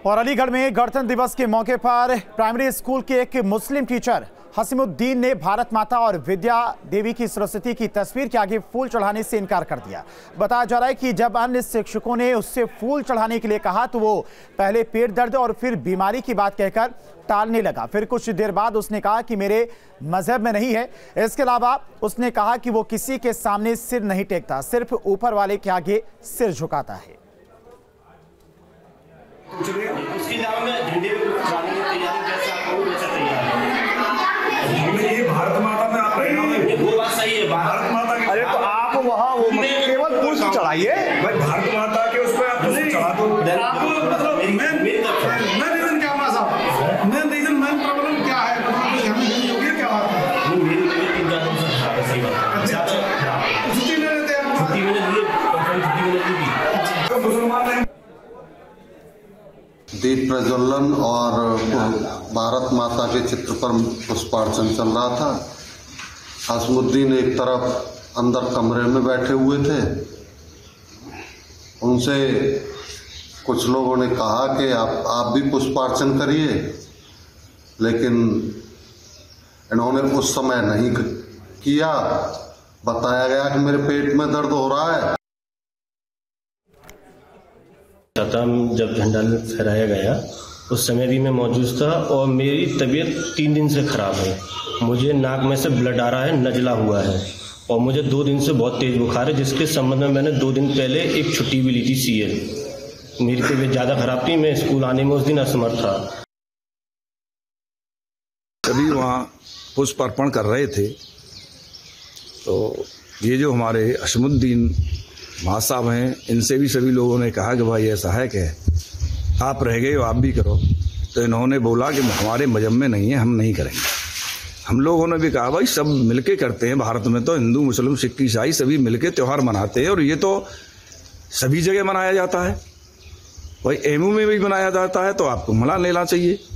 और अलीगढ़ में गणतंत्र दिवस के मौके पर प्राइमरी स्कूल के एक मुस्लिम टीचर हसीमुद्दीन ने भारत माता और विद्या देवी की सरस्वती की तस्वीर के आगे फूल चढ़ाने से इनकार कर दिया। बताया जा रहा है कि जब अन्य शिक्षकों ने उससे फूल चढ़ाने के लिए कहा तो वो पहले पेट दर्द और फिर बीमारी की बात कहकर टालने लगा। फिर कुछ देर बाद उसने कहा कि मेरे मजहब में नहीं है। इसके अलावा उसने कहा कि वो किसी के सामने सिर नहीं टेकता, सिर्फ ऊपर वाले के आगे सिर झुकाता है। उसके अलावा मैं झंडे पे चढ़ाने की तैयारी जैसे आप कहो वैसा तैयार है। ये भारत माता में आप रहे वो बात सही है, भारत माता की। अरे तो आप वहाँ वो केवल पुष्प चढ़ाइए भाई, भारत माता के उस पर आप पुष्प चढ़ा दो। मैं रीजन क्या हुआ साहब, मैं रीजन मैं प्रॉब्लम क्या है, मतलब हमें नहीं होगी क्या बात है। मेरी तबीयत 3 4 दिन से खराब है। सही बात है। अच्छा छुट्टी ले लेते हैं, छुट्टी मैंने ली, छुट्टी मैंने ली थी। मुसलमान नहीं दीप प्रज्वलन और भारत माता के चित्र पर पुष्पार्चन चल रहा था। हसीमुद्दीन एक तरफ अंदर कमरे में बैठे हुए थे। उनसे कुछ लोगों ने कहा कि आप भी पुष्पार्चन करिए, लेकिन इन्होंने उस समय नहीं किया। बताया गया कि मेरे पेट में दर्द हो रहा है। जब झंडा फहराया गया उस समय भी मैं मौजूद था और मेरी तबीयत 3 दिन से खराब है। मुझे नाक में से ब्लड आ रहा है, नजला हुआ है और मुझे 2 दिन से बहुत तेज बुखार है, जिसके संबंध में मैंने 2 दिन पहले एक छुट्टी भी ली थी सीएल। मेरी तबीयत ज़्यादा खराब थी, मैं स्कूल आने में उस दिन असमर्थ था। सभी वहाँ पुष्प अर्पण कर रहे थे तो ये जो हमारे हसीमुद्दीन माँ साहब हैं, इनसे भी सभी लोगों ने कहा कि भाई ऐसा है कि आप रह गए हो, आप भी करो। तो इन्होंने बोला कि हमारे मजहब में नहीं है, हम नहीं करेंगे। हम लोगों ने भी कहा भाई सब मिलके करते हैं, भारत में तो हिंदू मुस्लिम सिख ईसाई सभी मिलके त्यौहार मनाते हैं और ये तो सभी जगह मनाया जाता है। भाई एमयू में भी मनाया जाता है तो आपको मना लेना चाहिए।